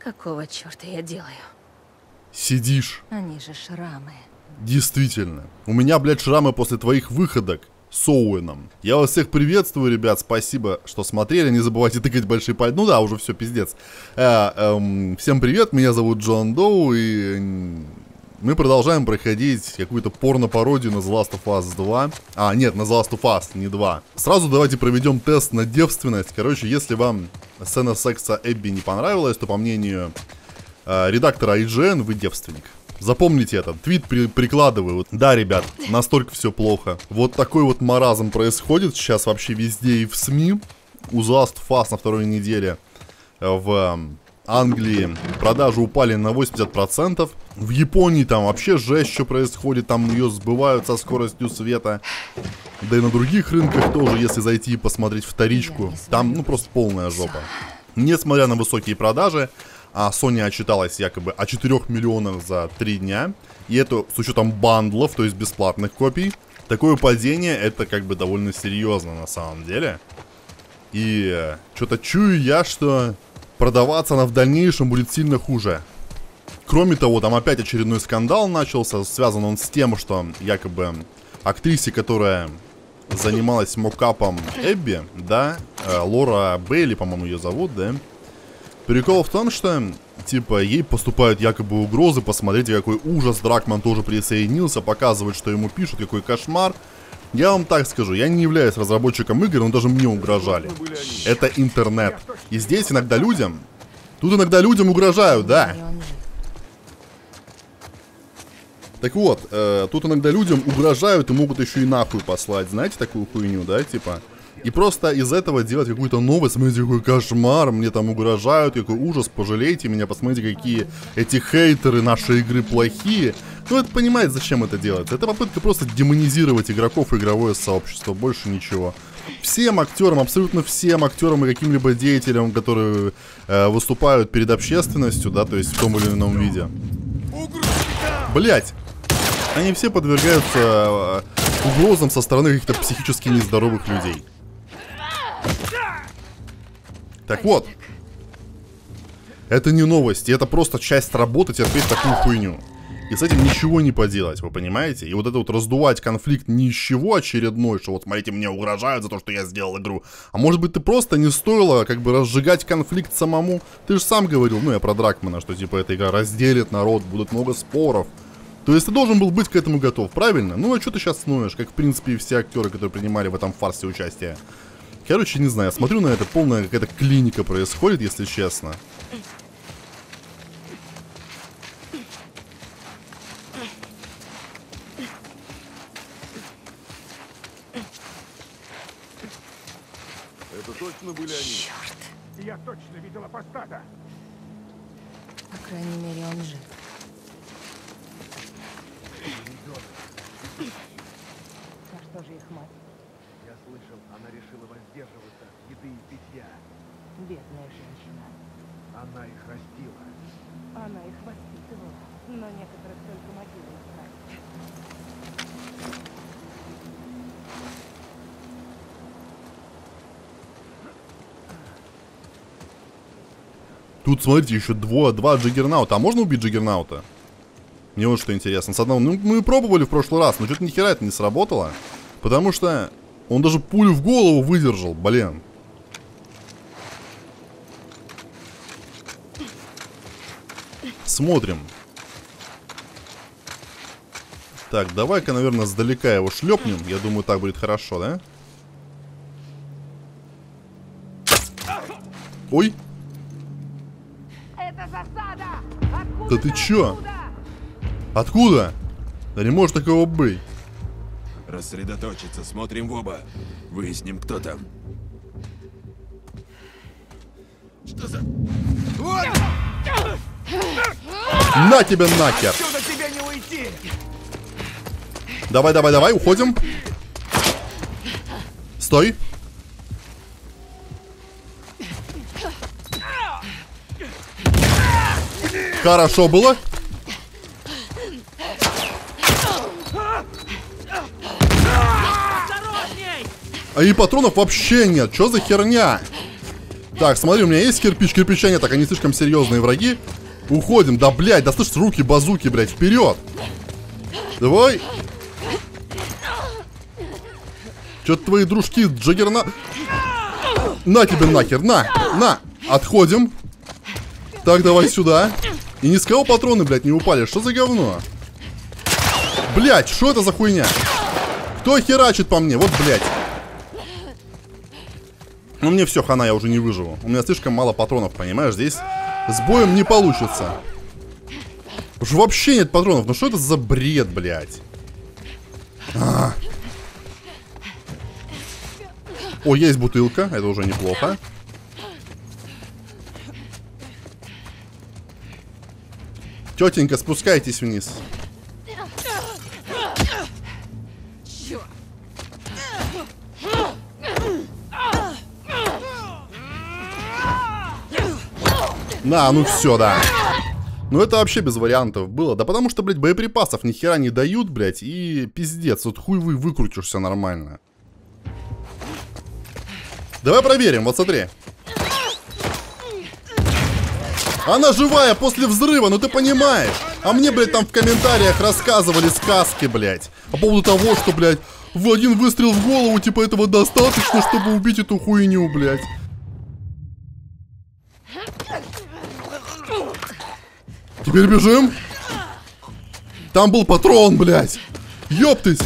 Какого черта я делаю? Сидишь. Они же шрамы. Действительно. У меня, блядь, шрамы после твоих выходок с Оуэном. Я вас всех приветствую, ребят. Спасибо, что смотрели. Не забывайте тыкать большие пальцы. Ну да, уже все, пиздец. Всем привет, меня зовут Джон Доу, и мы продолжаем проходить какую-то порно-пародию на The Last of Us 2. А, нет, на The Last of Us, не 2. Сразу давайте проведем тест на девственность. Короче, если вам сцена секса Эбби не понравилась, то, по мнению редактора IGN, вы девственник. Запомните это, твит прикладываю. Да, ребят, настолько все плохо. Вот такой вот маразм происходит сейчас вообще везде и в СМИ. У The Last of Us на второй неделе в Англии продажи упали на 80%. В Японии там вообще жесть, что происходит. Там ее сбывают со скоростью света. Да и на других рынках тоже, если зайти и посмотреть вторичку. Там, ну, просто полная жопа. Несмотря на высокие продажи, Sony отчиталась якобы о 4 миллионах за 3 дня. И это с учетом бандлов, то есть бесплатных копий. Такое падение, это как бы довольно серьезно на самом деле. И что-то чую я, что продаваться она в дальнейшем будет сильно хуже. Кроме того, там опять очередной скандал начался. Связан он с тем, что якобы актрисе, которая занималась мокапом Эбби, да, Лора Бейли, по-моему, ее зовут, да. Прикол в том, что, типа, ей поступают якобы угрозы. Посмотрите, какой ужас, Дракман тоже присоединился, показывает, что ему пишут, какой кошмар. Я вам так скажу, я не являюсь разработчиком игр, но даже мне угрожали. Это интернет. И здесь иногда людям... Тут иногда людям угрожают, да. Так вот, тут иногда людям угрожают и могут еще и нахуй послать. Знаете такую хуйню, да, типа? И просто из этого делать какую-то новость. Смотрите, какой кошмар, мне там угрожают, какой ужас, пожалейте меня, посмотрите, какие эти хейтеры нашей игры плохие. Ну, это понимаете, зачем это делается. Это попытка просто демонизировать игроков и игровое сообщество, больше ничего. Всем актерам, абсолютно всем актерам и каким-либо деятелям, которые выступают перед общественностью, да, то есть в том или ином виде. Блять! Они все подвергаются угрозам со стороны каких-то психически нездоровых людей. Так вот, это не новости, это просто часть работы терпеть такую хуйню. И с этим ничего не поделать, вы понимаете? И вот это вот раздувать конфликт ни с чего очередной, что вот смотрите, мне угрожают за то, что я сделал игру. А может быть, ты просто не стоило как бы разжигать конфликт самому? Ты же сам говорил, ну я про Дракмана, что типа эта игра разделит народ, будет много споров. То есть ты должен был быть к этому готов, правильно? Ну а что ты сейчас ноешь, как в принципе и все актеры, которые принимали в этом фарсе участие. Короче, не знаю, смотрю на это, полная какая-то клиника происходит, если честно. Это точно были они? Черт. Я точно видел апостата. По крайней мере, он жив. А что же их мать? Я слышал, она решила воздерживаться от еды и питья. Бедная женщина. Она их растила. Она их воспитывала, но некоторых только могила искать. Тут, смотрите, еще два Джиггернаута. А можно убить Джиггернаута? Мне вот что интересно. С одного... Ну, мы пробовали в прошлый раз, но что-то ни хера это не сработало. Потому что он даже пулю в голову выдержал, блин. Смотрим. Так, давай-ка, наверное, сдалека его шлепнем. Я думаю, так будет хорошо, да? Ой. Это засада! Да ты чё? Откуда? Да не может такого быть. Рассредоточиться, смотрим в оба. Выясним, кто там. Что за... Вот! На тебя нахер! Отсюда тебе не уйти! Давай, давай, давай, уходим. Стой. Хорошо было. А и патронов вообще нет. Что за херня? Так, смотри, у меня есть кирпич, кирпича нет, так они слишком серьезные враги. Уходим, да, блядь, да слышь, руки, базуки, блядь, вперед. Давай. Чё-то твои дружки, Джаггерна... На тебе нахер, на, отходим. Так, давай сюда. И ни с кого патроны, блядь, не упали, что за говно? Блядь, что это за хуйня? Кто херачит по мне, вот, блядь. Ну мне все, хана, я уже не выживу. У меня слишком мало патронов, понимаешь? Здесь с боем не получится. Уж вообще нет патронов. Ну что это за бред, блядь? О, есть бутылка. Это уже неплохо. Тетенька, спускайтесь вниз. На, ну все, да. Ну это вообще без вариантов было. Да потому что, блядь, боеприпасов ни хера не дают, блядь. И пиздец, вот хуй выкрутишься нормально. Давай проверим, вот смотри. Она живая после взрыва, ну ты понимаешь. А мне, блядь, там в комментариях рассказывали сказки, блядь. По поводу того, что, блядь, в один выстрел в голову, типа, этого достаточно, чтобы убить эту хуйню, блядь. Теперь бежим. Там был патрон, блядь. Ёптысь.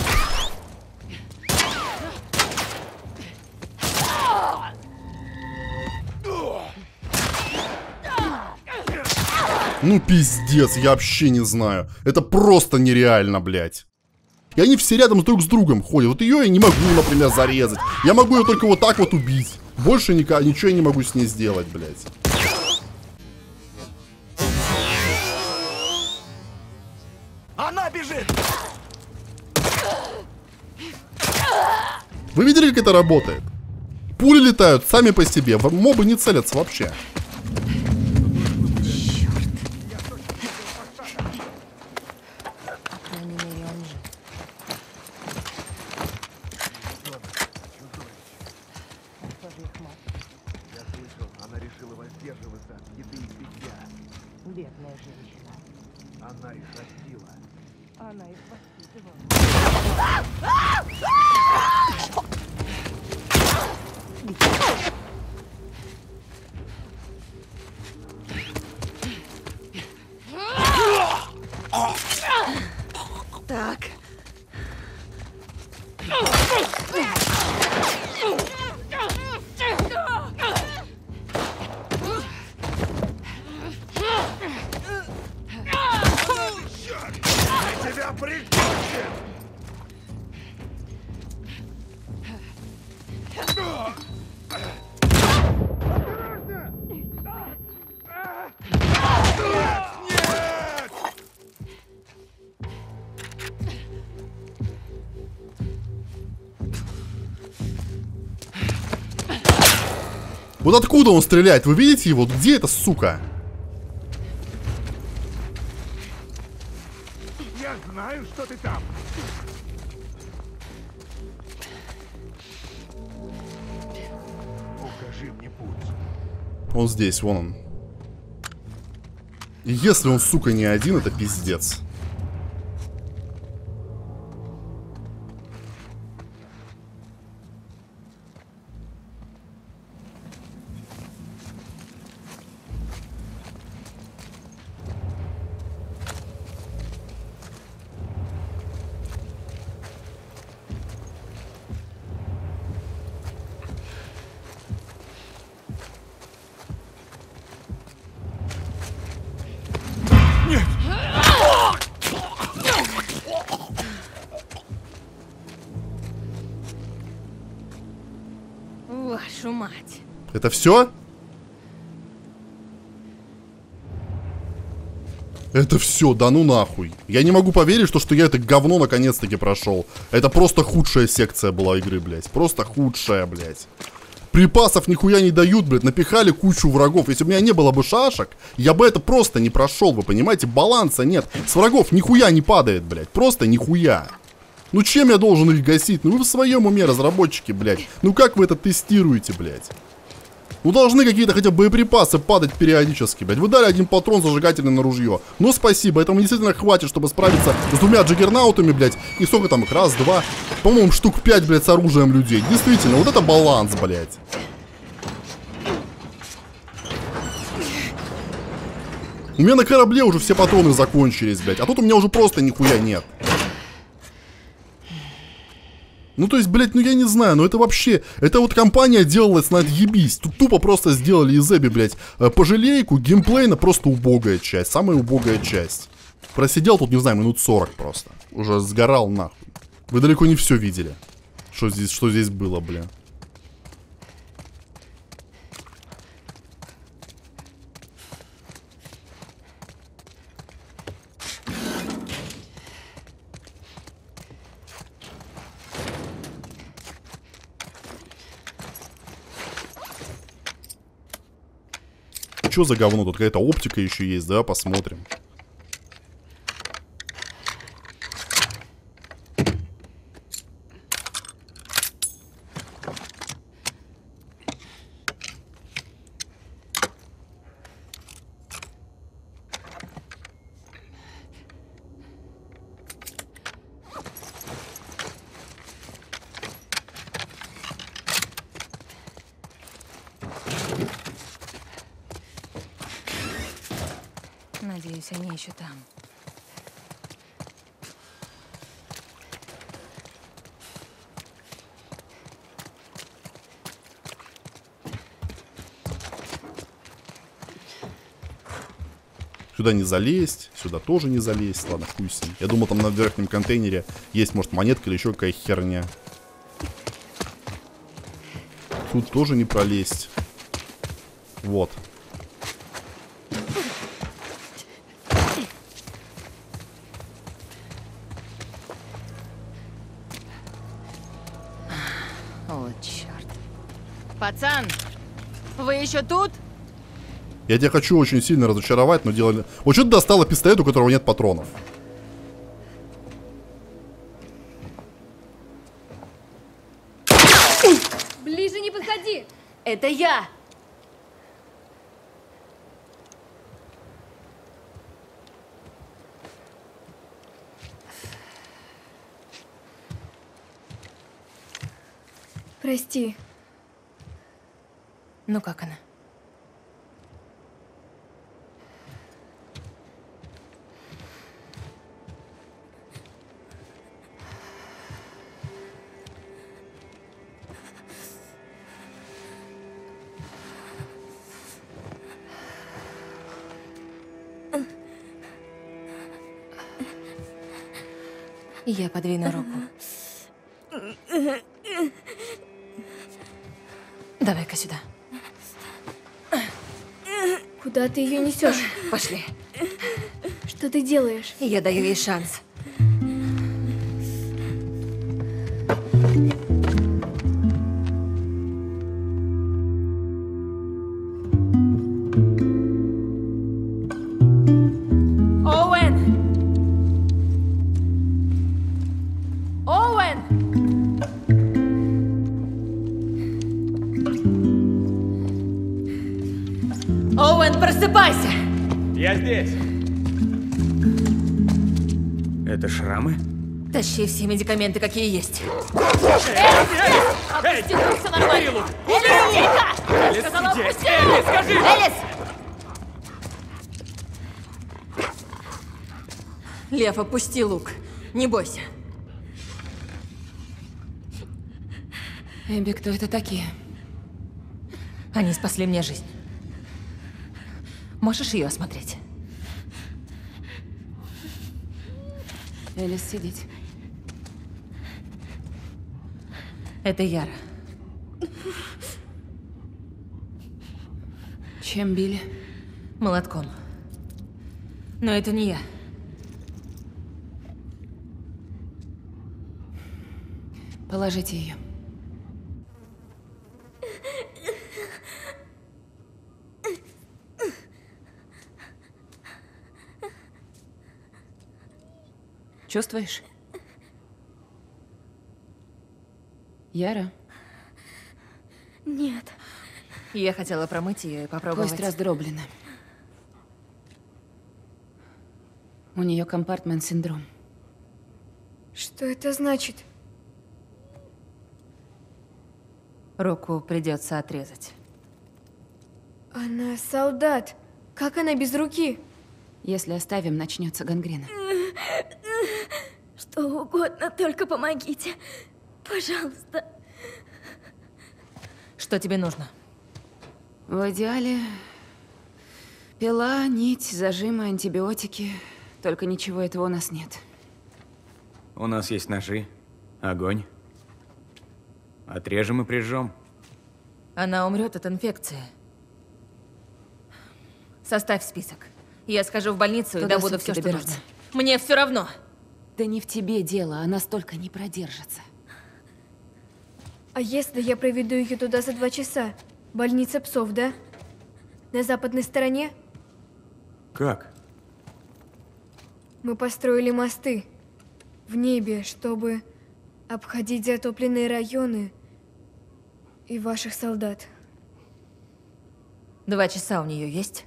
Ну пиздец, я вообще не знаю. Это просто нереально, блядь. И они все рядом друг с другом ходят. Вот ее я не могу, например, зарезать. Я могу ее только вот так вот убить. Больше ничего я не могу с ней сделать, блядь. Она бежит! Вы видели, как это работает? Пули летают сами по себе. Мобы не целятся вообще. Я слышал, она решила воздерживаться от еды и питья. Бедная женщина. Она их растила. Она их воспитывала. Так. Тебя прикончит! Вот откуда он стреляет? Вы видите его? Где эта сука? Я знаю, что ты там. Укажи мне путь. Он здесь, вон он. И если он, сука, не один, это пиздец. Вашу мать. Это все? Это все, да ну нахуй. Я не могу поверить, что я это говно наконец-таки прошел. Это просто худшая секция была игры, блядь. Просто худшая, блядь. Припасов нихуя не дают, блядь. Напихали кучу врагов. Если бы у меня не было бы шашек, я бы это просто не прошел, вы понимаете? Баланса нет. С врагов нихуя не падает, блядь. Просто нихуя. Ну чем я должен их гасить? Ну вы в своем уме, разработчики, блядь. Ну как вы это тестируете, блядь? Ну должны какие-то хотя бы боеприпасы падать периодически, блядь. Вы дали один патрон зажигательный на ружье. Ну спасибо, этого действительно хватит, чтобы справиться с двумя джаггернаутами, блядь. И сколько там их? Раз, два. По-моему, штук 5, блядь, с оружием людей. Действительно, вот это баланс, блядь. У меня на корабле уже все патроны закончились, блядь. А тут у меня уже просто нихуя нет. Ну, то есть, блядь, ну я не знаю, но это вообще... Это вот компания делалась на отъебись. Тут тупо просто сделали из Эбби, блядь, пожалейку, геймплейно просто убогая часть. Самая убогая часть. Просидел тут, не знаю, минут 40 просто. Уже сгорал нахуй. Вы далеко не все видели. Что здесь было, бля. Что за говно? Тут какая-то оптика еще есть, да? Посмотрим. Надеюсь, они еще там. Сюда не залезть, сюда тоже не залезть. Ладно, хуй с ним. Я думал, там на верхнем контейнере есть, может, монетка или еще какая херня. Тут тоже не пролезть. Вот. О, черт. Пацан, вы еще тут? Я тебя хочу очень сильно разочаровать, но делали... Вот что ты достала пистолет, у которого нет патронов? Ближе не подходи! Это я! Прости. Ну как она? Я подвину руку. Давай-ка сюда. Куда ты ее несешь? Пошли. Что ты делаешь? Я даю ей шанс. Оуэн! Оуэн! Оуэн, просыпайся! Я здесь. Это шрамы? Тащи все медикаменты, какие есть. Эй, Все нормально. Элис, Тихо! Я Элис, сказала, где? отпусти! Элис, скажи! Элис! Лев, опусти лук. Не бойся. Эбби, кто это такие? Они спасли мне жизнь. Можешь ее осмотреть? Элис, сидеть. Это Яра. Чем били? Молотком. Но это не я. Положите ее. Чувствуешь? Яра? Нет. Я хотела промыть ее и попробовать. Кость раздроблена. У нее компартмент-синдром. Что это значит? Руку придется отрезать. Она солдат. Как она без руки? Если оставим, начнется гангрена. Что угодно, только помогите. Пожалуйста. Что тебе нужно? В идеале пила, нить, зажимы, антибиотики. Только ничего этого у нас нет. У нас есть ножи, огонь. Отрежем и прижжем. Она умрет от инфекции. Составь список. Я схожу в больницу и Туда добуду сутки все, что добираться. нужно. Мне все равно. Да не в тебе дело, она столько не продержится. А если я проведу ее туда за 2 часа? Больница псов, да? На западной стороне? Как? Мы построили мосты в небе, чтобы обходить затопленные районы и ваших солдат. 2 часа у нее есть?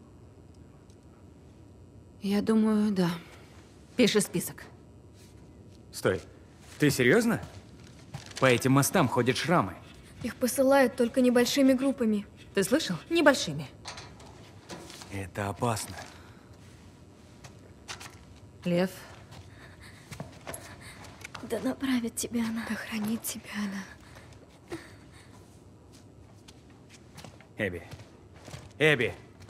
Я думаю, да. Пиши список. Стой. Ты серьезно? По этим мостам ходят шрамы. Их посылают только небольшими группами. Ты слышал? Небольшими. Это опасно. Лев, Да направит тебя она. Да хранит тебя она. Эбби. Эбби.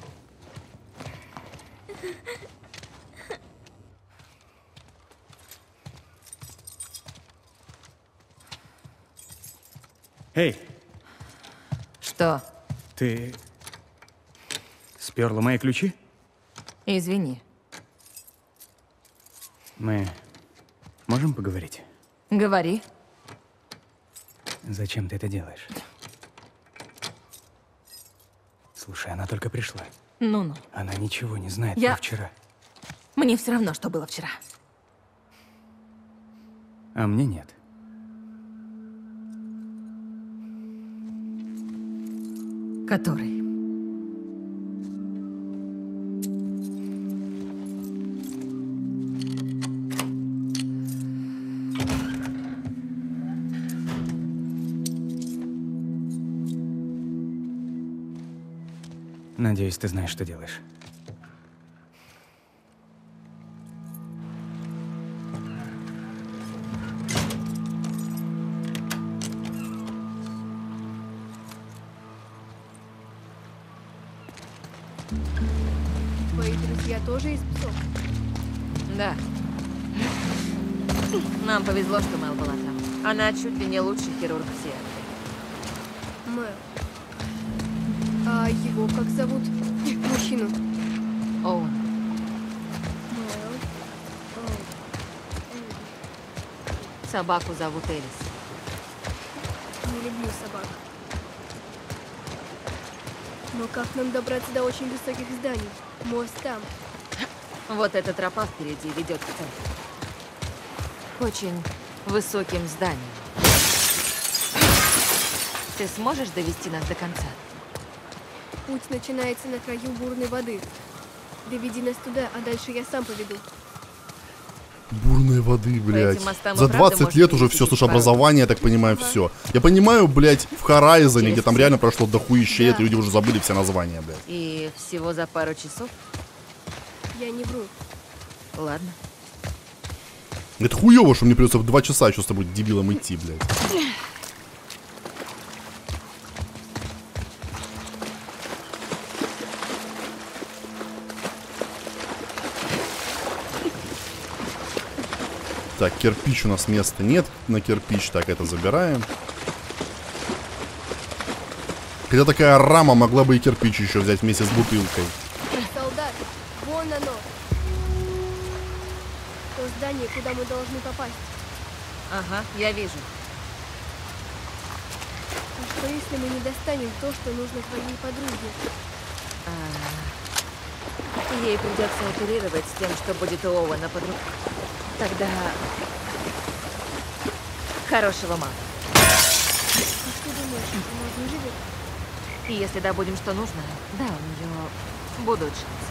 Эй, что? ты сперла мои ключи? Извини. Мы можем поговорить? Говори. Зачем ты это делаешь? Слушай, она только пришла. Ну-ну. Она ничего не знает Я- про вчера. Мне все равно, что было вчера. А мне нет. Который? Надеюсь, ты знаешь, что делаешь. Твои друзья тоже из псов? Да. Нам повезло, что Мэл была там. Она чуть ли не лучший хирург в Сиэтле. Мэл. А его как зовут? Мужчину. Оуэн. Мэл. Собаку зовут Элис. Не люблю собак. Но как нам добраться до очень высоких зданий? Мост там. Вот эта тропа впереди ведет к цели. К очень высоким зданиям. Ты сможешь довести нас до конца? Путь начинается на краю бурной воды. Доведи нас туда, а дальше я сам поведу. Бурной воды, блядь. этим мостам и За правда 20 можно лет уже пересечь все, слушай, порог. образование, я так понимаю, все. Я понимаю, блядь, в Horizon, где там реально прошло дохуище лет, Да. и люди уже забыли все названия, блядь. И всего за пару часов? Я не вру. Ладно. Это хуево, что мне придется в 2 часа еще с тобой дебилом идти, блядь. Так, кирпич у нас места нет на кирпич, так, это забираем. Хотя такая рама могла бы и кирпич еще взять вместе с бутылкой. Солдат, вон оно. То здание, куда мы должны попасть. Ага, я вижу. А что если мы не достанем то, что нужно твоей подруге? Ей придется оперировать с тем, что будет у Оуэна под рукой. Тогда... Хорошего мало. А что думаешь, она выживет? И если добудем, что нужно, да, у нее будут шансы.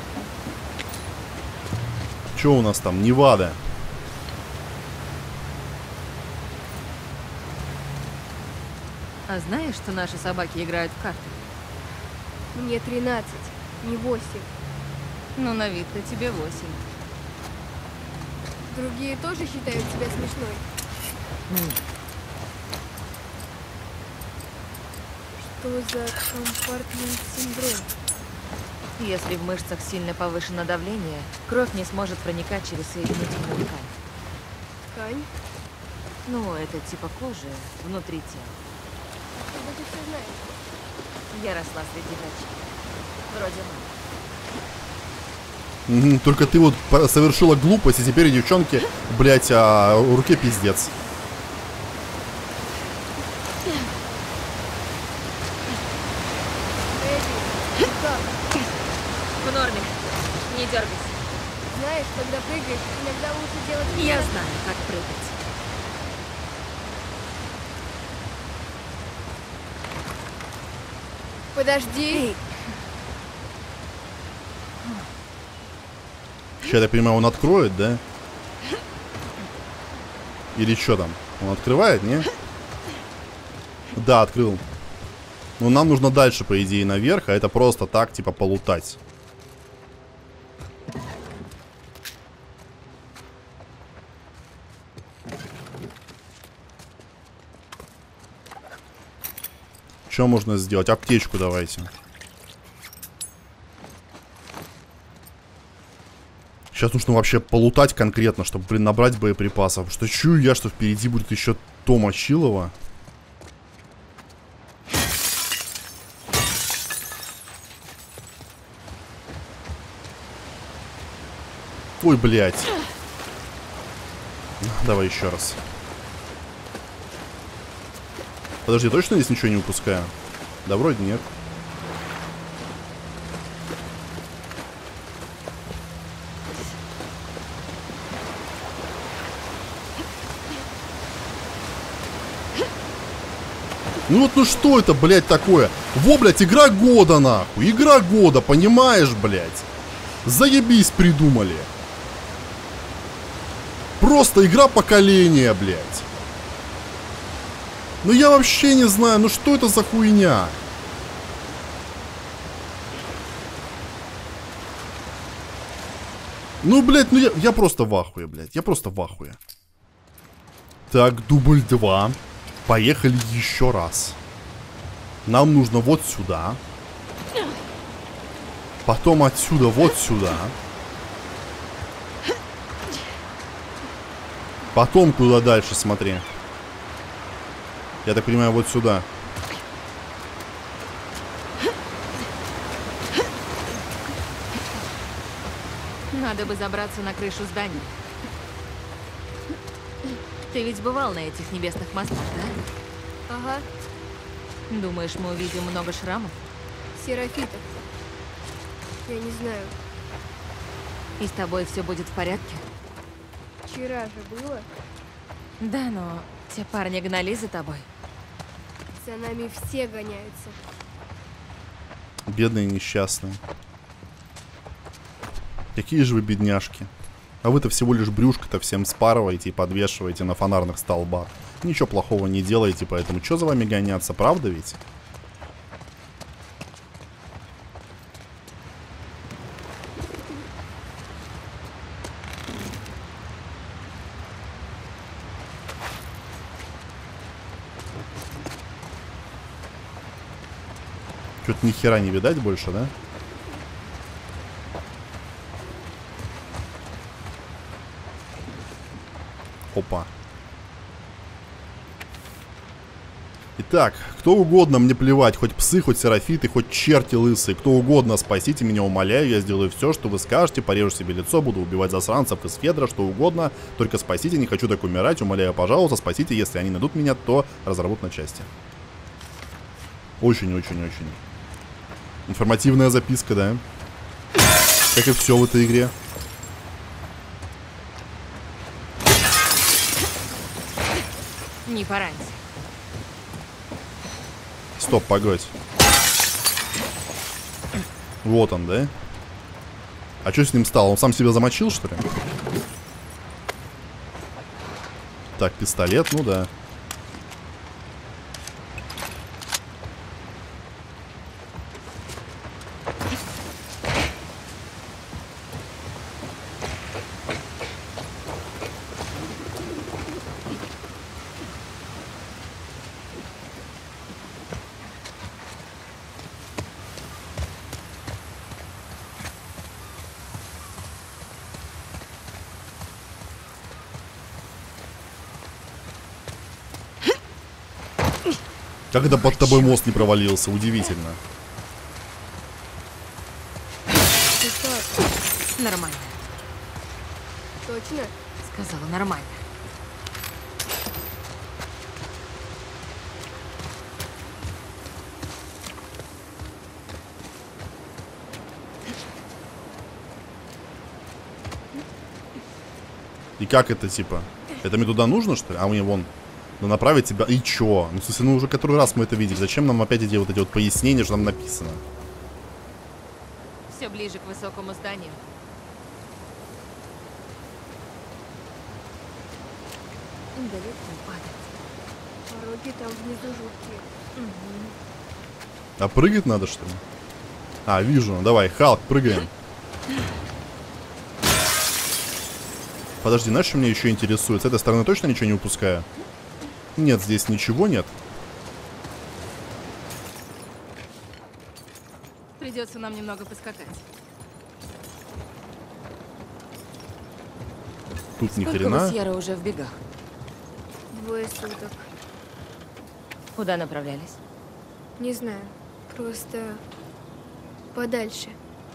Что у нас там? Невада. А знаешь, что наши собаки играют в карты? Мне 13, не 8. Ну, на вид-то тебе 8. Другие тоже считают тебя смешной. Что за компартмент-синдром? Если в мышцах сильно повышено давление, кровь не сможет проникать через соединительную ткань. Ткань? Ну, это типа кожи внутри тела. Откуда ты все знаешь? Я росла среди врачей. Вроде мамы. Мгм, только ты вот совершила глупость, и теперь девчонки, блять, в руке пиздец. Эдди, как? В норме. Не дергайся. Знаешь, когда прыгаешь, иногда лучше делать Я вверх. знаю, как прыгать. Подожди. Сейчас, я так понимаю, он откроет, да? Или что там? Он открывает, не? Да, открыл. Но нам нужно дальше, по идее, наверх, а это просто так, типа, полутать. Что можно сделать? Аптечку давайте. Сейчас нужно вообще полутать конкретно, чтобы, блин, набрать боеприпасов. Что чую я, что впереди будет еще Тома Чилова. Ой, блядь. Давай еще раз. Подожди, точно здесь ничего не упускаю? Да вроде нет. Ну вот, ну что это, блядь, такое? Во, блядь, игра года, нахуй. Игра года, понимаешь, блядь? Заебись придумали. Просто игра поколения, блядь. Ну я вообще не знаю, ну что это за хуйня? Ну, блядь, ну я просто в ахуе, блядь. Я просто в ахуе. Так, дубль 2. Поехали еще раз. Нам нужно вот сюда. Потом отсюда вот сюда. Потом куда дальше, смотри. Я так понимаю, вот сюда. Надо бы забраться на крышу здания. Ты ведь бывал на этих небесных мостах, да? Ага, Думаешь, мы увидим много шрамов? серафитов. Я не знаю, И с тобой все будет в порядке? вчера же было. Да, но те парни гнали за тобой. За нами все гоняются. Бедные несчастные. Какие же вы бедняжки. А вы-то всего лишь брюшко-то всем спарываете и подвешиваете на фонарных столбах. Ничего плохого не делаете, поэтому что за вами гоняться, правда ведь? Что-то ни хера не видать больше, да? Опа. Итак, кто угодно, мне плевать, хоть псы, хоть серафиты, хоть черти лысые, кто угодно, спасите меня, умоляю, я сделаю все, что вы скажете, порежу себе лицо, буду убивать засранцев из Федра, что угодно, только спасите, не хочу так умирать, умоляю, пожалуйста, спасите, если они найдут меня, то разорвут на части. Очень-очень-очень. Информативная записка, да? Как и все в этой игре. Не поранься. Стоп, погодь. Вот он, да? А что с ним стало? Он сам себя замочил, что ли? Так, пистолет, ну да. Как это под тобой мост не провалился? Удивительно. Ты как? Нормально. Точно? Сказала нормально. И как это, типа? Это мне туда нужно, что ли? А мне вон, ну, направить тебя... И чё? Ну, в смысле, ну, уже который раз мы это видели. Зачем нам опять эти вот пояснения, что там написано? Все ближе к высокому зданию. Далеко падать. Пороги там внизу жуткие. А прыгать надо, что ли? А, вижу. Давай, Халк, прыгаем. Подожди, знаешь, что меня еще интересует? С этой стороны точно ничего не упускаю? Нет, здесь ничего нет. Придется нам немного поскакать. Тут ни Сколько хрена. вы с Ярой уже в бегах? 2 суток. Куда направлялись? Не знаю. Просто подальше.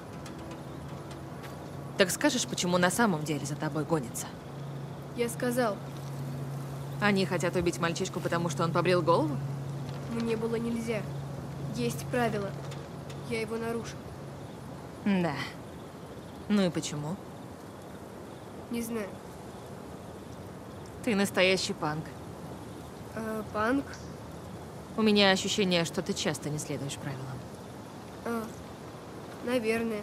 Так скажешь, почему на самом деле за тобой гонятся? Я сказал, Они хотят убить мальчишку, потому что он побрил голову? мне было нельзя. Есть правило. Я его нарушил. Да. Ну и почему? Не знаю. Ты настоящий панк. Панк? У меня ощущение, что ты часто не следуешь правилам. Наверное.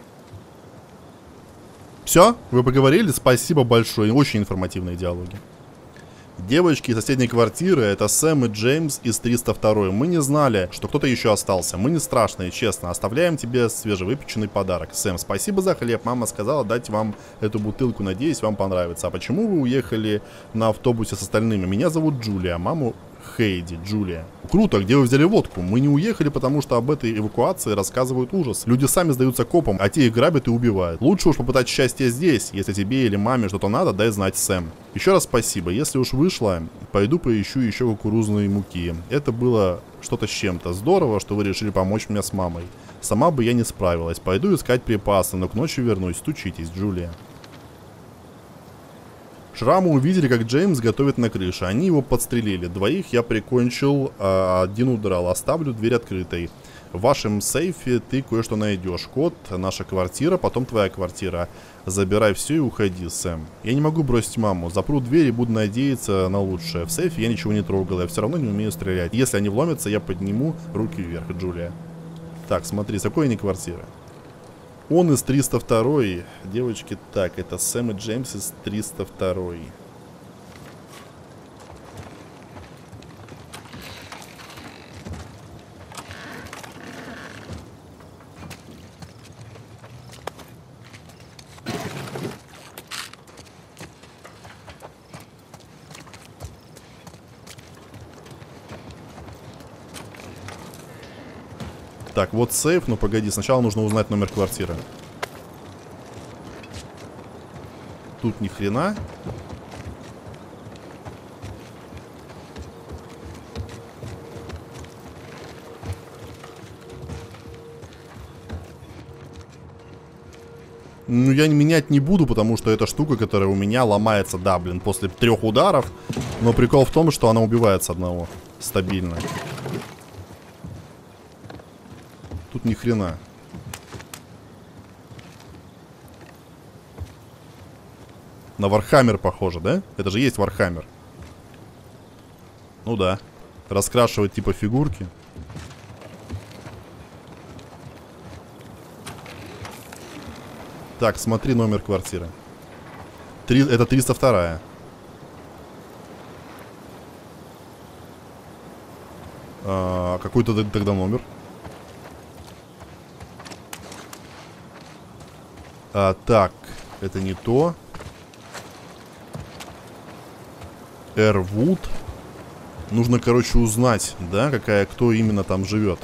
Все, вы поговорили, спасибо большое, очень информативные диалоги. Девочки из соседней квартиры, это Сэм и Джеймс из 302. Мы не знали, что кто-то еще остался. Мы не страшные, честно. Оставляем тебе свежевыпеченный подарок. Сэм, спасибо за хлеб. Мама сказала дать вам эту бутылку. Надеюсь, вам понравится. А почему вы уехали на автобусе с остальными? Меня зовут Джулия. Маму Хейди, Джулия. Круто, где вы взяли водку? Мы не уехали, потому что об этой эвакуации рассказывают ужас. Люди сами сдаются копам, а те их грабят и убивают. Лучше уж попытать счастье здесь. Если тебе или маме что-то надо, дай знать, Сэм. Еще раз спасибо. Если уж вышло, пойду поищу еще кукурузные муки. Это было что-то с чем-то. Здорово, что вы решили помочь мне с мамой. Сама бы я не справилась. Пойду искать припасы, но к ночи вернусь. Стучитесь, Джулия. Шрамы увидели, как Джеймс готовит на крыше. Они его подстрелили. 2 я прикончил, а 1 удрал. Оставлю дверь открытой. В вашем сейфе ты кое-что найдешь. Код, наша квартира, потом твоя квартира. Забирай все и уходи, Сэм. Я не могу бросить маму. Запру дверь и буду надеяться на лучшее. В сейфе я ничего не трогал. Я все равно не умею стрелять. Если они вломятся, я подниму руки вверх, Джулия. Так, смотри, с какой они квартиры? Он из 302. Девочки, так, это Сэм и Джеймс из 302. Так, вот сейф, ну погоди, сначала нужно узнать номер квартиры. Тут ни хрена. Ну, я менять не буду, потому что эта штука, которая у меня ломается, да, блин, после 3 ударов. Но прикол в том, что она убивается одного стабильно. Тут ни хрена. На Вархаммер похоже, да? Это же есть Вархаммер. Ну да. Раскрашивать типа фигурки. Так, смотри номер квартиры. Это 302-я. Какой-то тогда номер. Так, это не то. Эрвуд. Нужно, короче, узнать, да, кто именно там живет.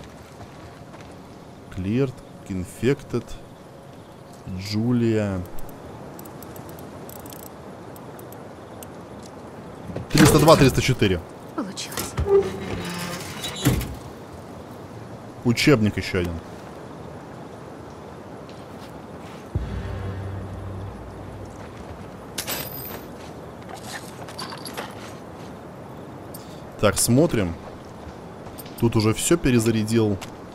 Cleared, Infected, Джулия. 302, 304. Получилось. Учебник еще один. Так, смотрим. Тут уже все перезарядил.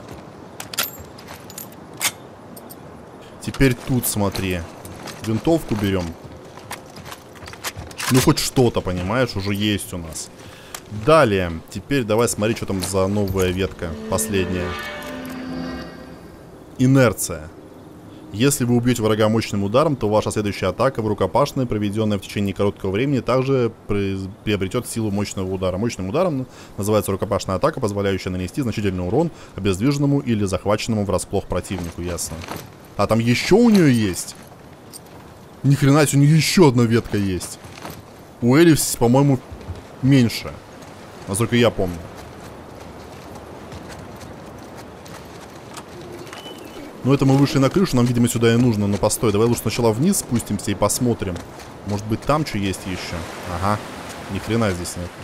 Теперь тут смотри. Винтовку берем. Ну, хоть что-то, понимаешь, уже есть у нас. Далее. Теперь давай смотри, что там за новая ветка. Последняя. Инерция. Если вы убьете врага мощным ударом, то ваша следующая атака в рукопашной, проведенная в течение короткого времени, также приобретет силу мощного удара. Мощным ударом называется рукопашная атака, позволяющая нанести значительный урон обездвиженному или захваченному врасплох противнику. Ясно. А там еще у нее есть? Ни хрена себе, у нее еще одна ветка есть. У Элли, по-моему, меньше. Насколько я помню. Ну, это мы вышли на крышу, нам, видимо, сюда и нужно. Но постой, давай лучше сначала вниз спустимся и посмотрим. Может быть, там что есть еще? Ага, ни хрена здесь нет.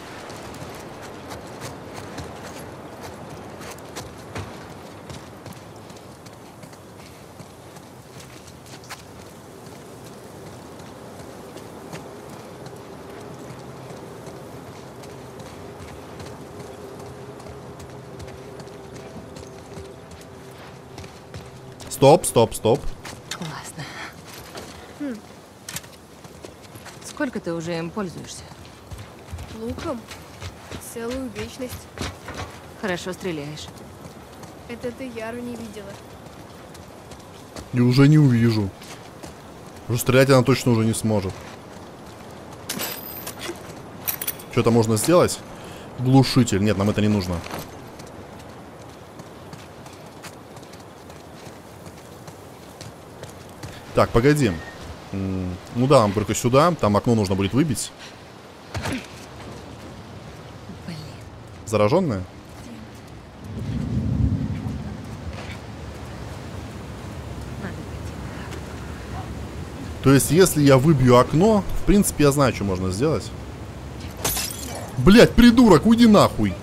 Стоп, стоп, стоп. Классно. Сколько ты уже им пользуешься? Луком? Целую вечность. Хорошо стреляешь. Это ты Яру не видела. И уже не увижу. Уже стрелять она точно уже не сможет. Что-то можно сделать? Глушитель. Нет, нам это не нужно. Так, погоди. Ну да, нам только сюда. Там окно нужно будет выбить. Блин. Зараженная? То есть, если я выбью окно, в принципе, я знаю, что можно сделать. Блять, придурок, уйди нахуй.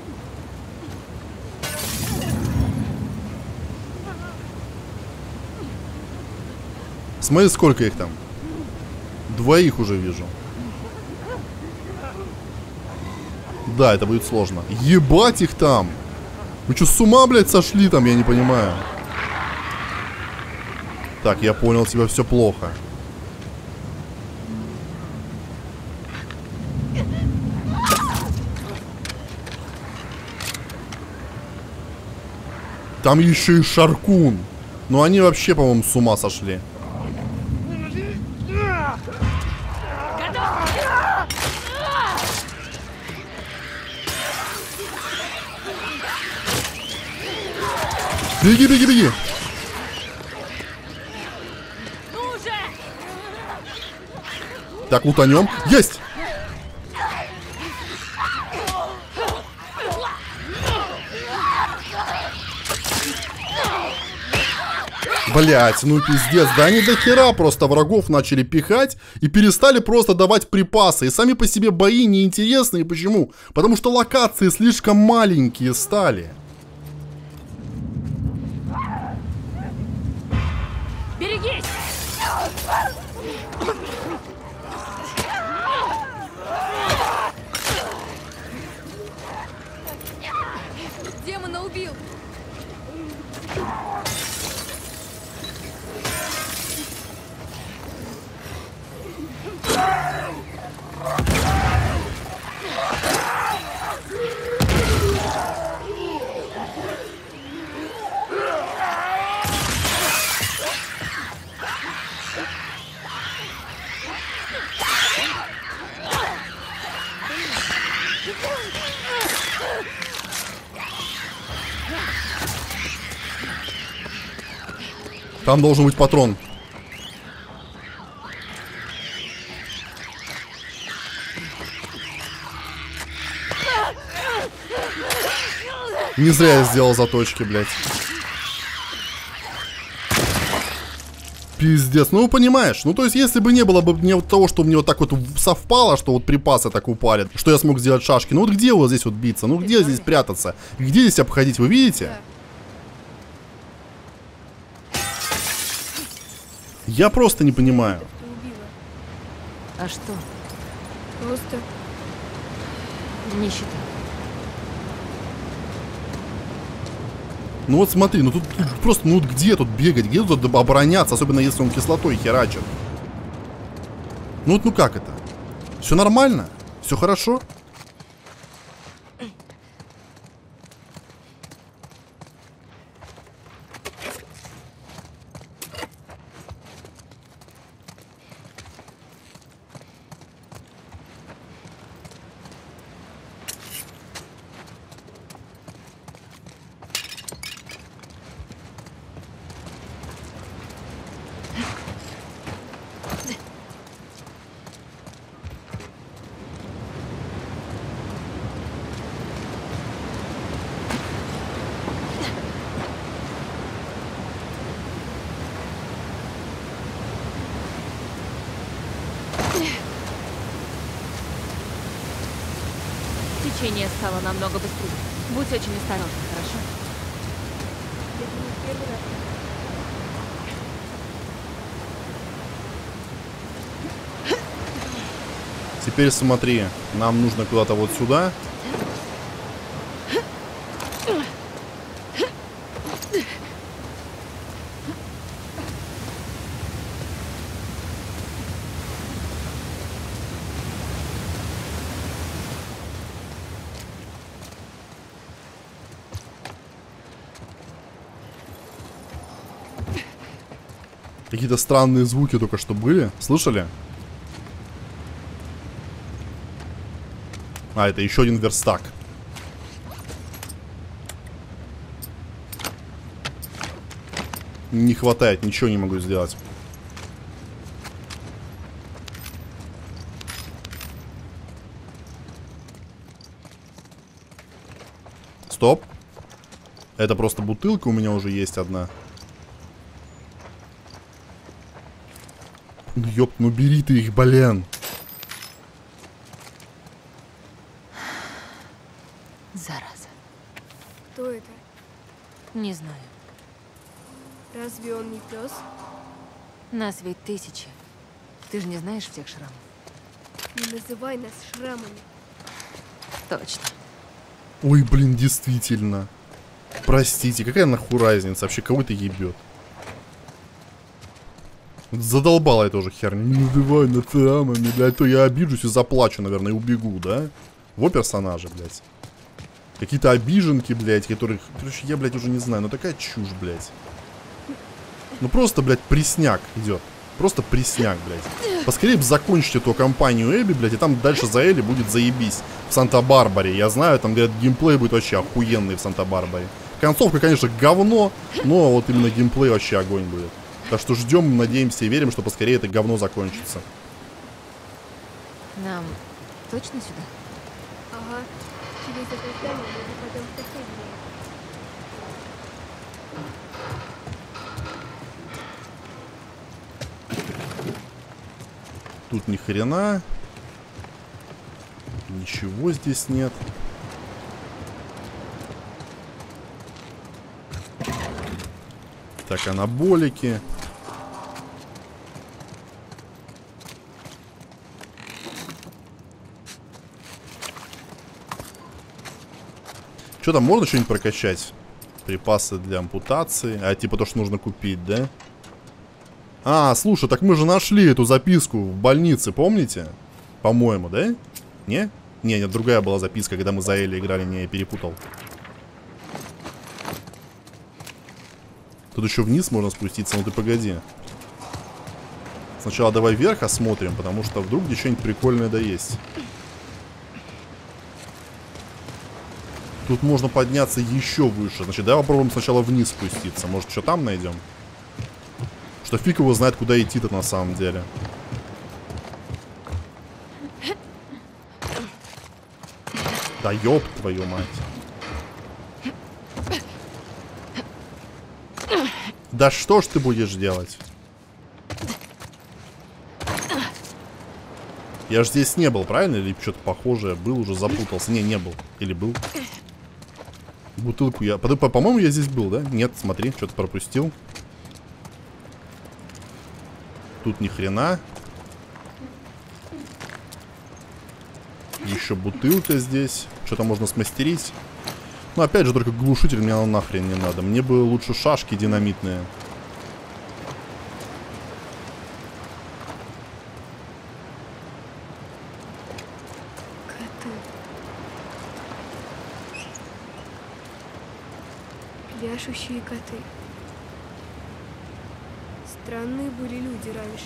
Смотри, сколько их там. Двоих уже вижу. Да, это будет сложно. Ебать их там. Вы что, с ума, блядь, сошли там? Я не понимаю. Так, я понял, тебя все плохо. Там еще и Шаркун. Ну они вообще, по-моему, с ума сошли. Беги, беги, беги. Так, лутанем. Есть! Блять, ну пиздец, да они до хера просто врагов начали пихать и перестали просто давать припасы. И сами по себе бои неинтересные. Почему? Потому что локации слишком маленькие стали. Берегись! Демона убил! Там должен быть патрон. Не зря я сделал заточки, блядь. Пиздец. Ну, понимаешь. Ну, то есть, если бы не было бы мне вот того, что мне вот так вот совпало, что вот припасы так упали, что я смог сделать шашки. Ну, вот где вот здесь вот биться? Ну, где здесь прятаться? Где здесь обходить? Вы видите? Я просто не понимаю. Ты убила. А что? Просто Не считай. Ну вот смотри, ну тут просто, ну вот где тут бегать, где тут обороняться, особенно если он кислотой херачит. Ну вот, ну как это? Все нормально? Все хорошо? Течение стало намного быстрее. Будь очень осторожна, хорошо? это не первый раз. Теперь смотри, нам нужно куда-то вот сюда. Какие-то странные звуки только что были. Слышали? А, это еще один верстак. Не хватает, ничего не могу сделать. Стоп. Это просто бутылка, у меня уже есть одна. Ну ёп, ну бери ты их, блин. Зараза. Кто это? Не знаю. Разве он не пес? Нас ведь тысячи. Ты же не знаешь всех шрамов. Не называй нас шрамами. Точно. Ой, блин, действительно. Простите, какая нахуй разница? Вообще, кого это ебет? Задолбала эта уже херня. Не называй нас шрамами, блядь, то я обижусь и заплачу, наверное, и убегу, да? Во персонажи, блядь. Какие-то обиженки, блядь, которых... Короче, я, блядь, уже не знаю. Ну такая чушь, блядь. Ну просто, блядь, пресняк идет. Просто пресняк, блядь. Поскорее бы закончить эту кампанию Эбби, блядь, и там дальше за Элли будет заебись. В Санта-Барбаре. Я знаю, там, говорят, геймплей будет вообще охуенный в Санта-Барбаре. Концовка, конечно, говно, но вот именно геймплей вообще огонь будет. Так что ждем, надеемся и верим, что поскорее это говно закончится. Нам точно сюда? Ага. Через это здание мы попадем в соседнее. Тут ни хрена. Ничего здесь нет. Так, анаболики. Что там, можно что-нибудь прокачать? Припасы для ампутации. А, типа то, что нужно купить, да? А, слушай, так мы же нашли эту записку в больнице, помните? По-моему, да? Не? Не, нет, другая была записка, когда мы за Элли играли, не, я перепутал. Тут еще вниз можно спуститься, ну ты погоди. Сначала давай вверх осмотрим, потому что вдруг где что-нибудь прикольное да есть. Тут можно подняться еще выше. Значит, давай попробуем сначала вниз спуститься. Может, что там найдем? Что фиг его знает, куда идти-то на самом деле. Да ёб твою мать. Да что ж ты будешь делать? Я ж здесь не был, правильно? Или что-то похожее? Был, уже запутался. Не был. Или был? Бутылку я... По-моему, я здесь был, да? Нет, смотри, что-то пропустил. Тут ни хрена. Еще бутылка здесь. Что-то можно смастерить. Но опять же, только глушитель мне нахрен не надо. Мне бы лучше шашки динамитные. Коты. Пляшущие коты. Странные были люди раньше.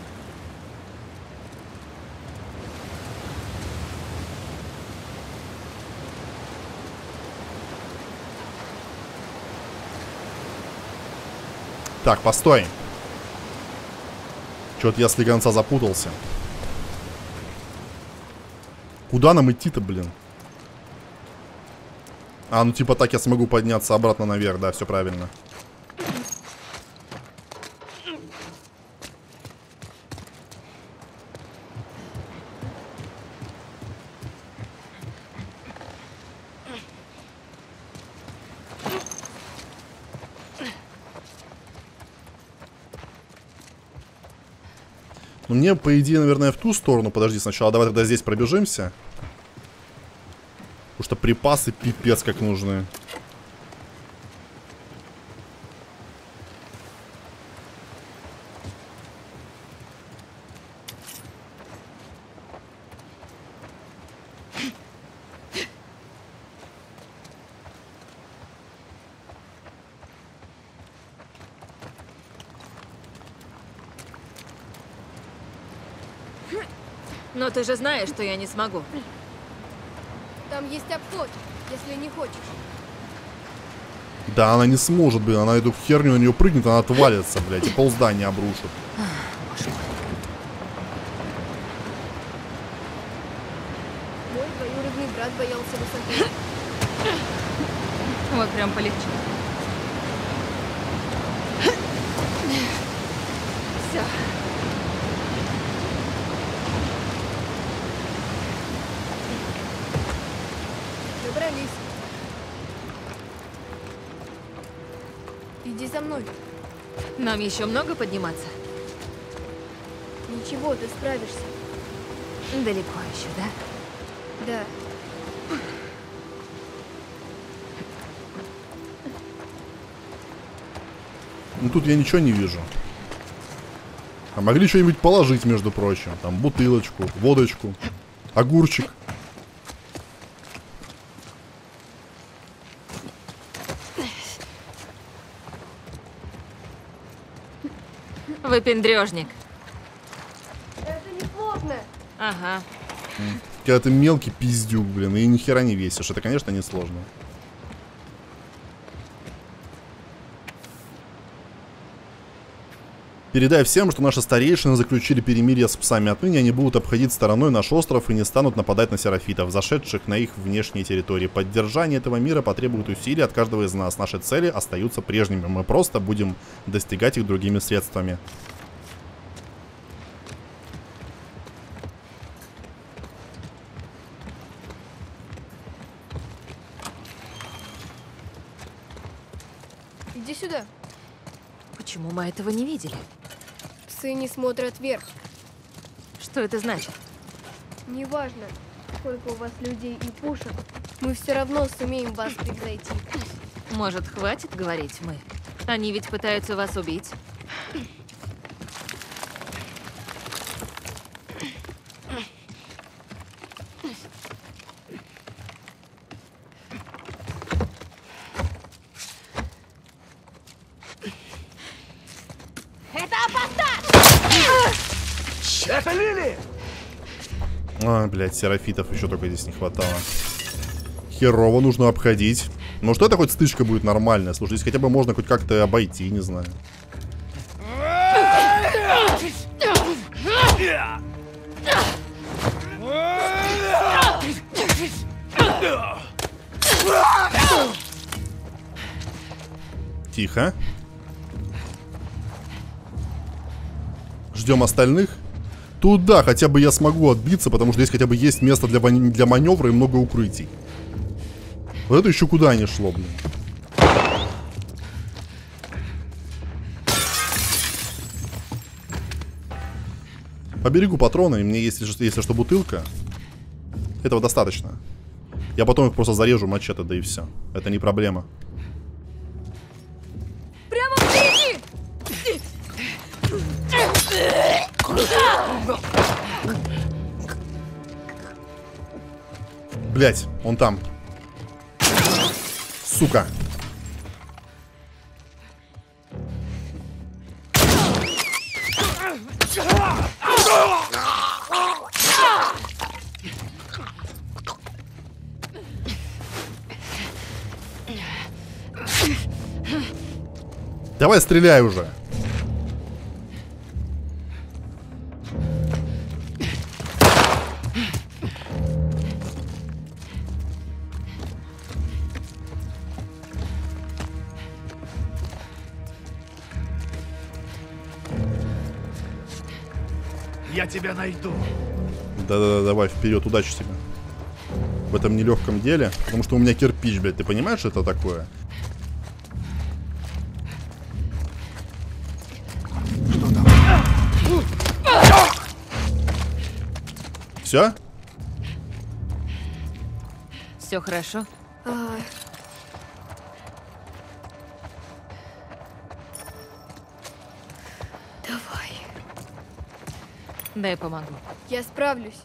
Так, постой. Чё-то я слегонца запутался. Куда нам идти-то, блин? А, ну типа так я смогу подняться обратно наверх, да, все правильно. Ну, мне, по идее, наверное, в ту сторону. Подожди, сначала давай тогда здесь пробежимся. Потому что припасы пипец как нужны. Но ты же знаешь, что я не смогу. Там есть обход, если не хочешь. Да, она не сможет, блин. Она эту херню на нее прыгнет, она отвалится, блядь, и полздания обрушит. Мой двоюродный брат боялся высоты. Вот прям полегче. Все. Добрались. Иди за мной. Нам еще много подниматься? Ничего, ты справишься. Далеко еще, да? Да. Ну тут я ничего не вижу. А могли что-нибудь положить, между прочим. Там бутылочку, водочку, огурчик. Выпендрежник. Это несложно. Ага. Когда ты мелкий пиздюк, блин, и ни хера не весишь. Это, конечно, несложно. Передай всем, что наши старейшины заключили перемирие с псами. Отныне они будут обходить стороной наш остров и не станут нападать на серафитов, зашедших на их внешние территории. Поддержание этого мира потребует усилий от каждого из нас. Наши цели остаются прежними. Мы просто будем достигать их другими средствами. Иди сюда. Почему мы этого не видели? Псы не смотрят вверх. Что это значит? Неважно, сколько у вас людей и пушек, мы все равно сумеем вас превзойти. Может, хватит говорить мы? Они ведь пытаются вас убить. Это Лили! А, блядь, серафитов еще только здесь не хватало. Херово, нужно обходить. Ну что это хоть стычка будет нормальная? Слушай, здесь хотя бы можно хоть как-то обойти, не знаю. Тихо. Ждем остальных. Туда хотя бы я смогу отбиться, потому что здесь хотя бы есть место для маневра и много укрытий. Вот это еще куда не шло, блин. По берегу патроны, и мне есть, если что, бутылка. Этого достаточно. Я потом их просто зарежу мачете, да и все. Это не проблема. Прямо впереди! Блять, он там. Сука. Давай стреляй уже. Я тебя найду. Да-да-да, давай, вперед, удачи тебе. В этом нелегком деле. Потому что у меня кирпич, блядь. Ты понимаешь, что это такое? Все? Все хорошо? Давай. Дай помогу. Я справлюсь.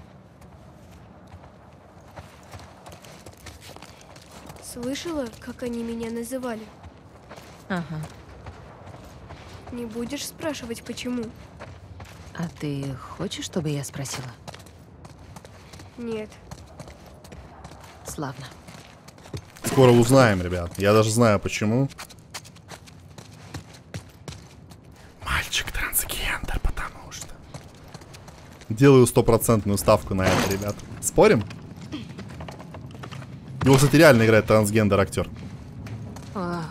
Слышала, как они меня называли? Ага. Не будешь спрашивать, почему? А ты хочешь, чтобы я спросила? Нет. Славно. Скоро узнаем, ребят. Я даже знаю, почему. Мальчик трансгендер, потому что... Делаю 100% ставку на это, ребят. Спорим? Его, кстати, реально играет трансгендер-актер. Вау.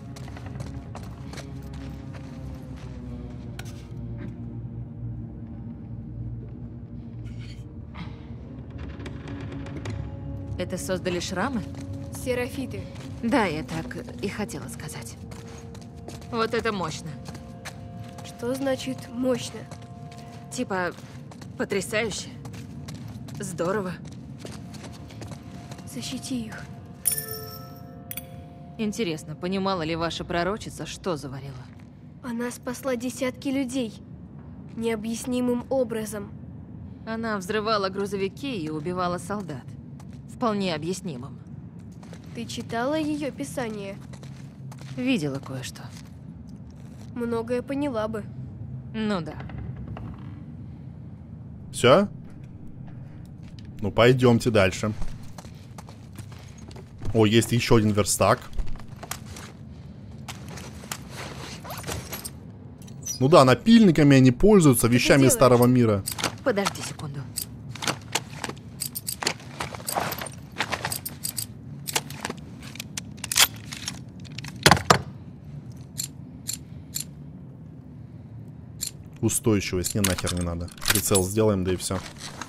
Это создали шрамы? Серафиты. Да, я так и хотела сказать. Вот это мощно. Что значит мощно? Типа, потрясающе. Здорово. Защити их. Интересно, понимала ли ваша пророчица, что заварила? Она спасла десятки людей. Необъяснимым образом. Она взрывала грузовики и убивала солдат. Вполне объяснимым. Ты читала ее писание? Видела кое-что. Многое поняла бы. Ну да. Все? Ну, пойдемте дальше. О, есть еще один верстак. Ну да, напильниками они пользуются, вещами из старого мира. Подожди секунду. Устойчивость, не нахер не надо. Прицел сделаем, да и все.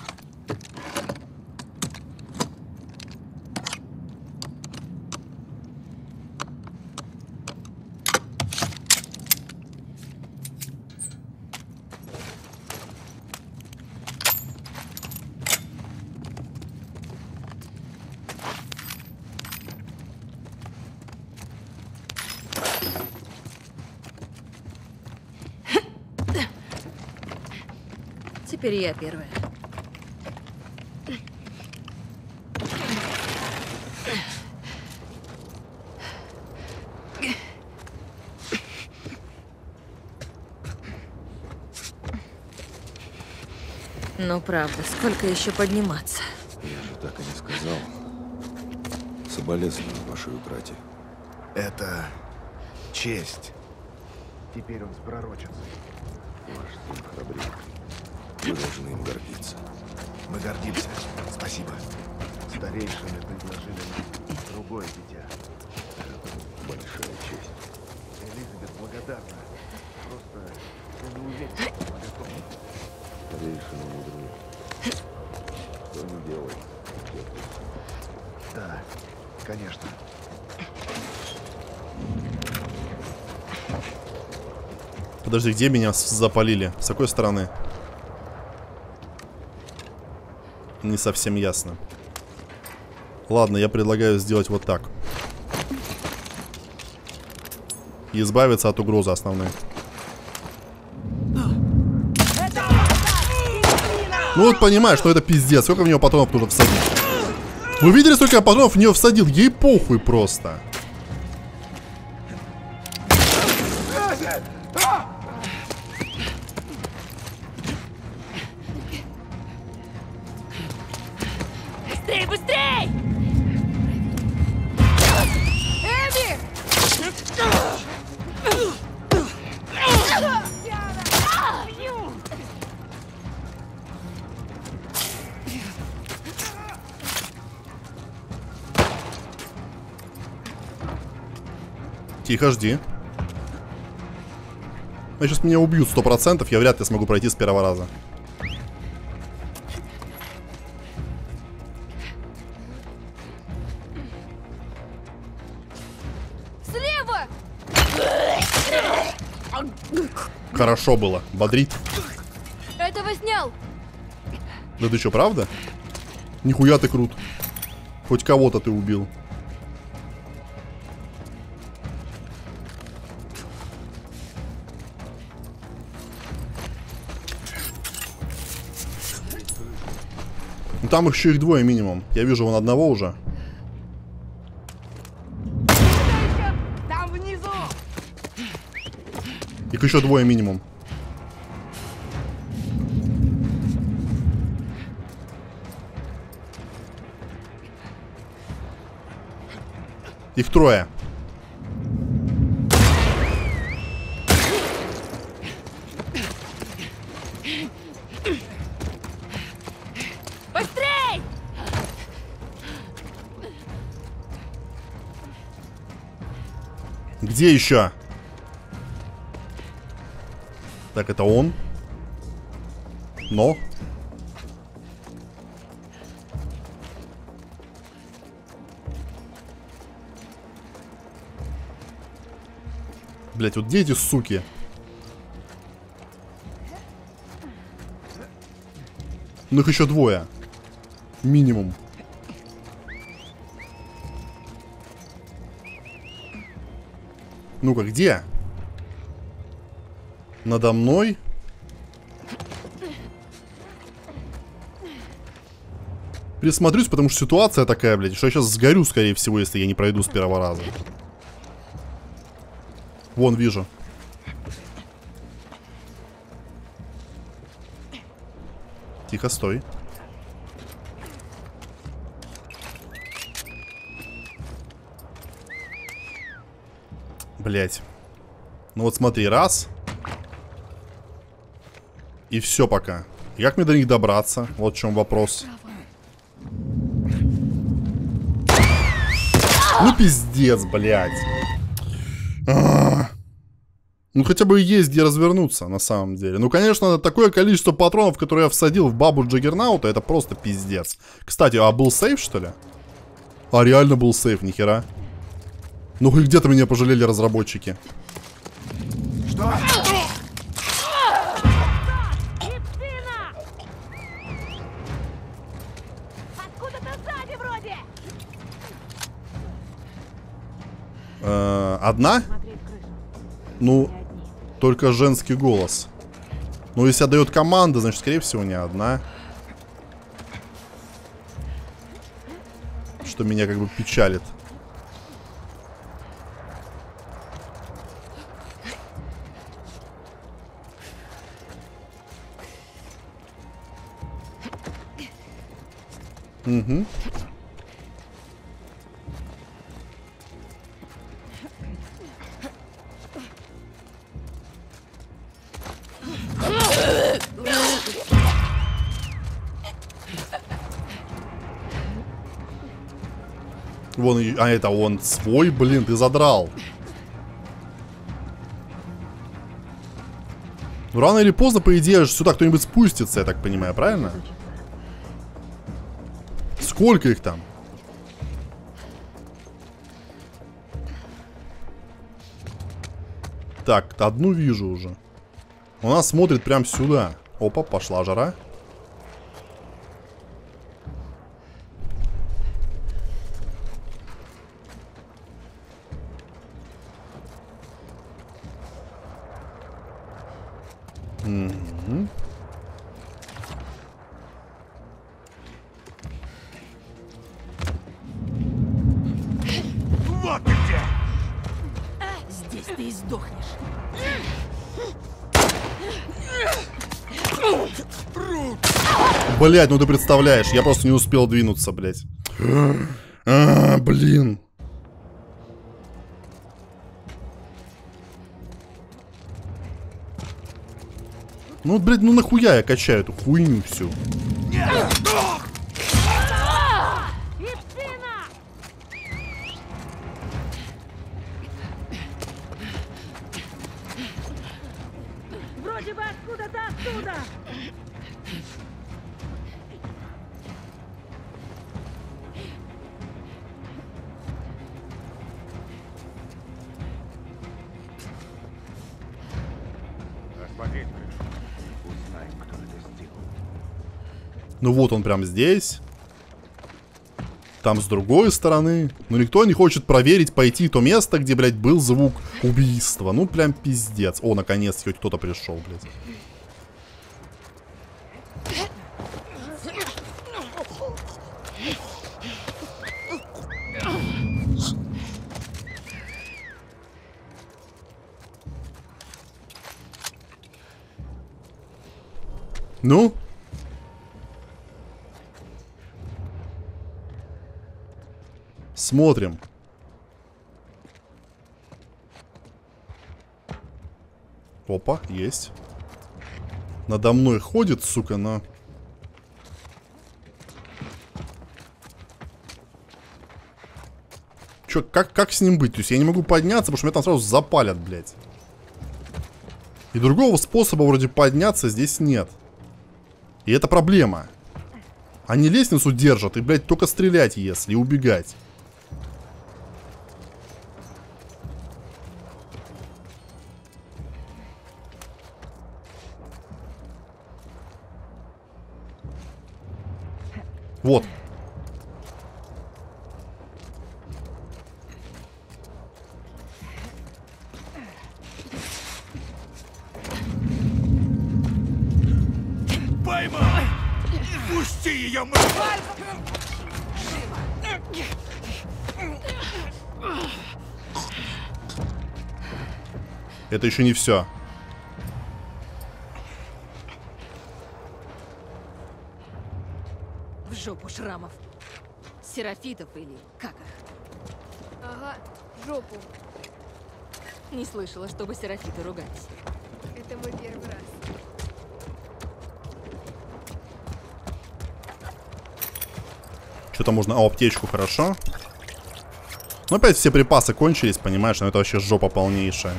Теперь я первая. Ну правда, сколько еще подниматься? Я же так и не сказал. Соболезную вашей утрате. Это честь. Теперь он с пророчицей. Ваш сын храбрее. Вы должны им гордиться. Мы гордимся. Спасибо. Старейшины предложили нам другое дитя. Большая честь. Элизабет благодарна. Просто я не уверен, что она готова. Старейшины мудрые. Что не делай? Да, конечно. Подожди, где меня запалили? С какой стороны? Не совсем ясно. Ладно, я предлагаю сделать вот так. И избавиться от угрозы основной. Ну вот понимаешь, что это пиздец. Сколько в него патронов нужно всадить? Вы видели, сколько я патронов в нее всадил? Ей похуй просто. Быстрей, быстрей! Эбби! Тихо, жди. Сейчас меня убьют 100%, я вряд ли смогу пройти с первого раза. Слева! Хорошо было. Бодрит. Этого снял! Да ты что, правда? Нихуя ты крут. Хоть кого-то ты убил. Ну там еще их двое минимум. Я вижу вон одного уже. Там внизу! Их еще двое минимум. Их трое. Быстрей! Где еще? Так, это он. Но. Блять, вот где эти суки? Ну их еще двое. Минимум. Ну-ка, где? Надо мной? Присмотрюсь, потому что ситуация такая, блядь, что я сейчас сгорю, скорее всего, если я не пройду с первого раза. Вон, вижу. Тихо, стой. Блять. Ну вот смотри, раз. И все пока. И как мне до них добраться? Вот в чем вопрос. Ну пиздец, блядь. Ну хотя бы есть где развернуться, на самом деле. Ну конечно, такое количество патронов, которые я всадил в бабу Джаггернаута, это просто пиздец. Кстати, а был сейф, что ли? А реально был сейф, нихера. Ну хоть где-то меня пожалели разработчики. Что? Откуда-то сзади вроде! Одна? Смотреть крышу. Ну, только женский голос. Ну, если отдает команды, значит, скорее всего, не одна. Что меня как бы печалит. Угу. Вон, а это он свой, блин, ты задрал. Ну, рано или поздно, по идее, сюда кто-нибудь спустится, я так понимаю, правильно? Сколько их там? Так, одну вижу уже. Она смотрит прям сюда. Опа, пошла жара. Угу. Вот ты где! Здесь ты и сдохнешь. Блять, ну ты представляешь, я просто не успел двинуться, блять. Блин. Ну, блядь, ну нахуя я качаю эту хуйню всю? Вроде бы откуда-то оттуда. Осмотреть пришел. Узнаем, кто это сделал. Ну вот он прям здесь. Там с другой стороны. Но никто не хочет проверить, пойти в то место, где, блядь, был звук убийства. Ну прям пиздец. О, наконец-то хоть кто-то пришел, блядь. Ну? Смотрим. Опа, есть. Надо мной ходит, сука, но... Чё, как с ним быть? То есть я не могу подняться, потому что меня там сразу запалят, блядь. И другого способа вроде подняться здесь нет. И это проблема. Они лестницу держат, и, блядь, только стрелять если, и убегать. Вот. Поймай! Пусти ее, мразь! Это еще не все. В жопу шрамов. Серафитов или как их? Ага, жопу. Не слышала, чтобы серафиты ругались. Это мой первый раз. Что-то можно... О, аптечку, хорошо. Но опять все припасы кончились, понимаешь? Ну это вообще жопа полнейшая.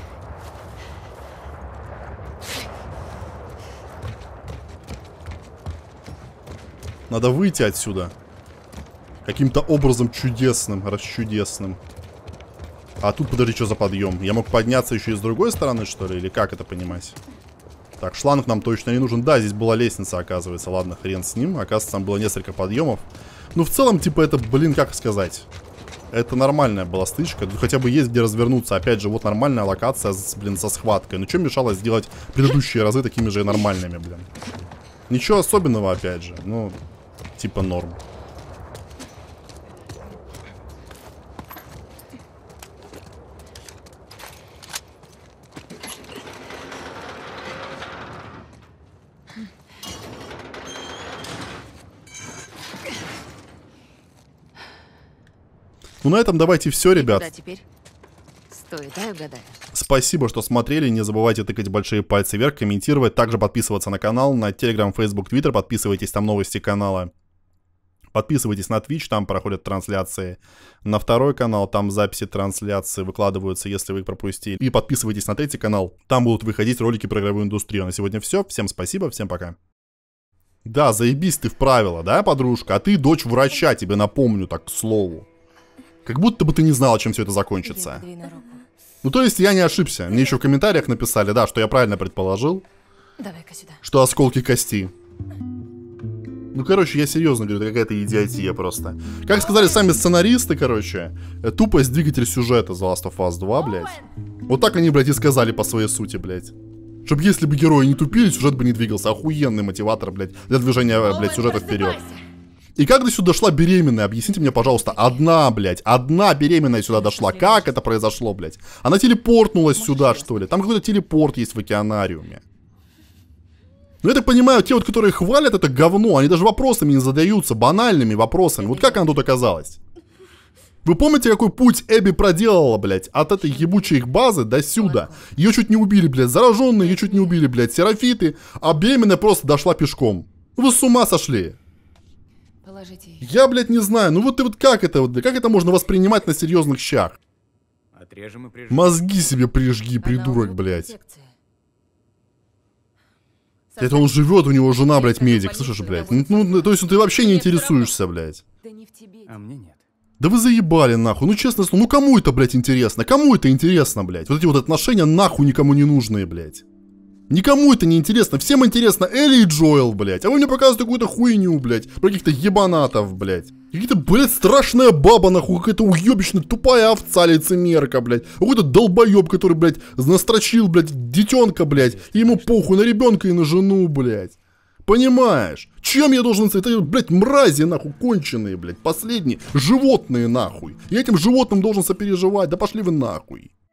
Надо выйти отсюда. Каким-то образом чудесным, расчудесным. А тут, подожди, что за подъем? Я мог подняться еще и с другой стороны, что ли? Или как это понимать? Так, шланг нам точно не нужен. Да, здесь была лестница, оказывается. Ладно, хрен с ним. Оказывается, там было несколько подъемов. Ну, в целом, типа, это, блин, как сказать? Это нормальная была стычка. Тут хотя бы есть где развернуться. Опять же, вот нормальная локация, блин, со схваткой. Ну, что мешало сделать предыдущие разы такими же нормальными, блин? Ничего особенного, опять же. Ну, типа норм. Ну, на этом давайте все, ребят. Куда теперь? Стой, дай угадаю. Спасибо, что смотрели. Не забывайте тыкать большие пальцы вверх, комментировать. Также подписываться на канал, на Telegram, Facebook, Twitter. Подписывайтесь, там новости канала Подписывайтесь на Twitch, там проходят трансляции. На второй канал, там записи трансляции выкладываются, если вы их пропустили. И подписывайтесь на третий канал, там будут выходить ролики про игровую индустрию. На сегодня все. Всем спасибо, всем пока. Да, заебись ты в правила, да, подружка? А ты дочь врача, тебе напомню так, к слову. Как будто бы ты не знала, чем все это закончится. Ну, то есть я не ошибся. Мне еще в комментариях написали, да, что я правильно предположил. Давай-ка сюда. Что осколки кости. Ну, короче, я серьезно говорю, это какая-то идиотия просто. Как сказали сами сценаристы, короче, тупость двигатель сюжета The Last of Us 2, блядь. Вот так они, блядь, и сказали по своей сути, блядь. Чтоб если бы герои не тупили, сюжет бы не двигался. Охуенный мотиватор, блядь, для движения, блядь, сюжета вперед. И как до сюда дошла беременная? Объясните мне, пожалуйста, одна беременная сюда дошла. Как это произошло, блядь? Она телепортнулась сюда, что ли? Там какой-то телепорт есть в океанариуме. Ну, я так понимаю, те вот, которые хвалят это говно, они даже вопросами не задаются, банальными вопросами. Вот как она тут оказалась? Вы помните, какой путь Эбби проделала, блядь, от этой ебучей их базы до сюда? Ее чуть не убили, блядь, зараженные ее чуть не убили, блядь, серафиты, а беременная просто дошла пешком. Вы с ума сошли? Я, блядь, не знаю, ну вот как это можно воспринимать на серьезных щах? Отрежем и прижмем. Мозги себе прижги, придурок, блядь. Это он живет, у него жена, блядь, медик, слышишь, блядь? Ну, то есть ты вообще не интересуешься, блядь. А мне нет. Да вы заебали, нахуй, ну честно слово, ну кому это, блядь, интересно? Кому это интересно, блядь? Вот эти вот отношения нахуй никому не нужные, блядь. Никому это не интересно, всем интересно Элли и Джоэл, блядь. А вы мне показываете какую-то хуйню, блядь, про каких-то ебанатов, блядь. Какие-то, блядь, страшная баба, нахуй, какая-то уебищная, тупая овца лицемерка, блядь. Какой-то долбоеб, который, блядь, настрочил, блядь, детенка, блядь, и ему похуй на ребенка и на жену, блядь. Понимаешь? Чем я должен... Это, блядь, мрази, нахуй, конченые, блядь, последние. Животные, нахуй. Я этим животным должен сопереживать. Да пошли вы нахуй.